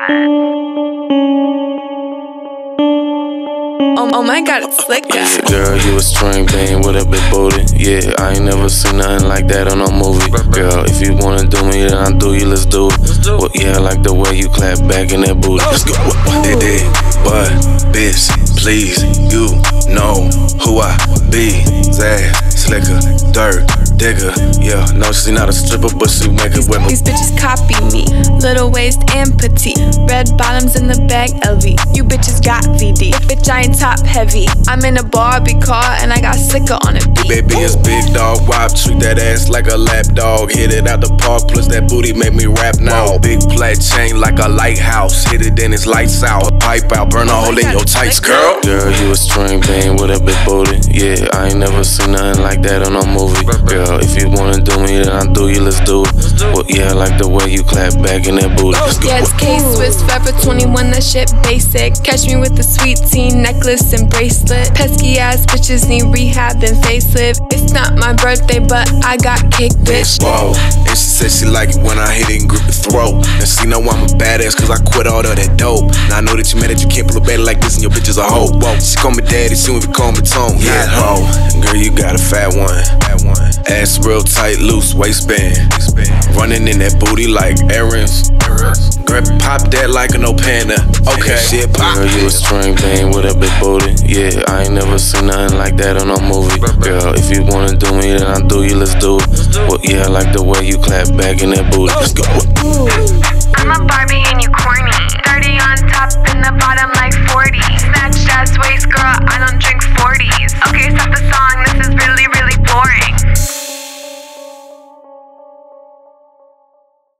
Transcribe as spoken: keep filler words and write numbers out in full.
Oh, oh my god, it's slick guy. Yeah, girl, you a string bean with a big booty. Yeah, I ain't never seen nothing like that on no movie. Girl, if you wanna do me, then I'll do you, let's do it. Well, yeah, I like the way you clap back in that booty. Let's go. Did it, but bitch, please, you know who I be. Zag, slicker, dirt, digger. Yeah, no, she not a stripper, but she make it with me. These bitches copy me, little waist and petite. Red bottoms in the bag, L V. You bitches got V D. Bitch, I ain't top heavy. I'm in a Barbie car and I got slicker on a beat. Baby, it's big dog wop. Treat that ass like a lap dog. Hit it out the park, plus that booty make me rap now. Big flat chain like a lighthouse. Hit it, then it's lights out. Pipe out, burn a Oh hole my in God, your tights, slick girl. Girl, you a string bean with a big booty. Yeah, I ain't never seen nothing like that on no movie. Girl, if you wanna do me, then I'll do you, let's do it. Well, yeah, I like the way you clap back in that booty. Let's go. Yeah, it's K-Swiss, Forever twenty-one, that shit basic. Catch me with the sweet tea necklace and bracelet. Pesky ass bitches need rehab and facelift. It's not my birthday, but I got cake, bitch. Whoa, and she said she like it when I hit it and grip the throat. And she know I'm a badass cause I quit all of that dope. Now I know that you mad that you can't pull a baby like this and your bitch is a hoe. Whoa, she call me daddy soon if you call me Tone. Yeah, ho, girl, you got a fat one. Ass real tight, loose waistband. Running in that booty like errands. Girl, pop that like an Opana. Okay, shit, pop. Girl, you a string bean with a big booty. Yeah, I ain't never seen nothing like that on no movie. Girl, if you wanna do me, then I'll do you, let's do it. Well, yeah, I like the way you clap back in that booty. Let's go. I'm a Barbie and you corny. thirty on top and the bottom like forty. Snatched ass waist, girl, I don't drink